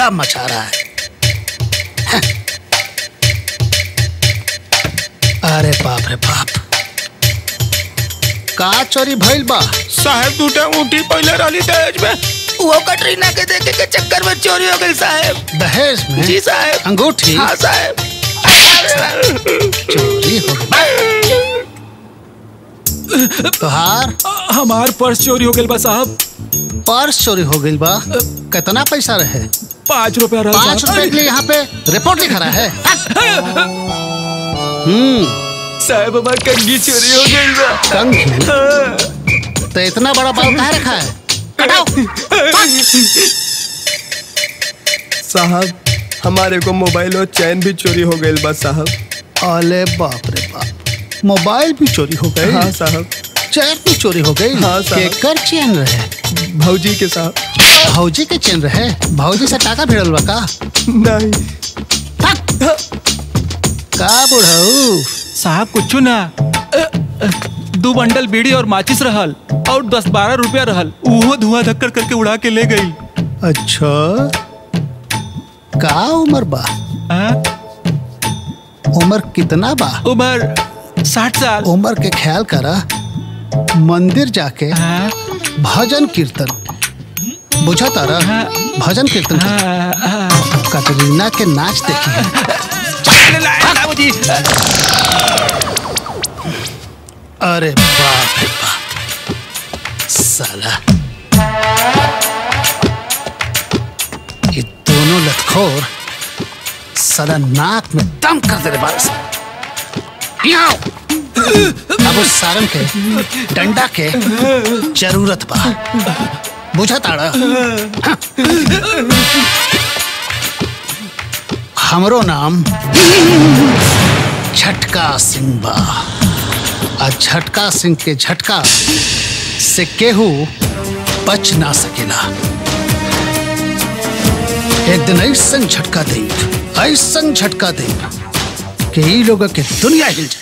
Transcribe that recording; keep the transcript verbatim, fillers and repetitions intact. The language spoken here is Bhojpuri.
हड़कंप मचा रहा है। अरे बाप रे बाप, का चोरी भइल बा? साहब दूटा ऊँटी पहले रही दहेज में, वो कटरीना के देखे के चक्कर में चोरी हो गई साहब। दहेज में? जी साहब। अंगूठी? हाँ साहब। चोरी हो गई। तोहार? हमार पर्स चोरी हो गई बा साहब। पर्स चोरी हो गई बा? कितना पैसा रहे? पाँच रुपया रहा। पाँच रुपए के लिए यहाँ पे रिपोर्ट लिखा रहा है? हम्म साहब हमार कंघी चोरी हो गई बा। कंघी? तो इतना बड़ा बाल कहाँ रखा है? साहब हमारे को मोबाइल और चैन भी चोरी हो गई बा साहब। अले बाप रे बाप, मोबाइल भी चोरी हो गई? हाँ साहब। चैन भी चोरी हो गई? हाँ साहब। केकर चैन रहे? भौजी के साहब। भौजी के चैन रहे? भौजी से टाका भिड़ल बा का? नहीं। का बुढ़ऊ? साहब कुछ ना, दो बंडल बीड़ी और माचिस रहल और दस बारह रुपया रहल, वो धुआं धक्कर करके उड़ा के ले गई। अच्छा, का उम्र बा? उम्र कितना बा? उम्र साठ साल। उम्र के ख्याल करा, मंदिर जाके भजन कीर्तन, बुझा तारा? भजन कीर्तन कटरीना के नाच देखी। अरे बाप रे बाप, साला ये दोनों लतखोर साला नाक में दम कर दे रे बारस। अब उस सारंग के डंडा के जरूरत बा, बुझा ताड़ा? हमरो नाम झटका सिंह बा, आ झटका सिंह के झटका से केहू बच ना सकेला। एक दिन ऐसा झटका दे, ऐसा झटका दे कि ई लोग के दुनिया हिल जाए।